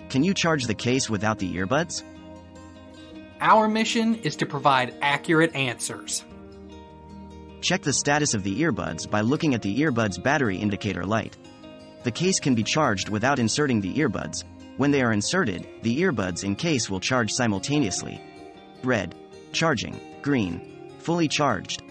Can you charge the case without the earbuds? Our mission is to provide accurate answers. Check the status of the earbuds by looking at the earbuds battery indicator light. The case can be charged without inserting the earbuds. When they are inserted, the earbuds in case will charge simultaneously. Red, charging. Green, fully charged.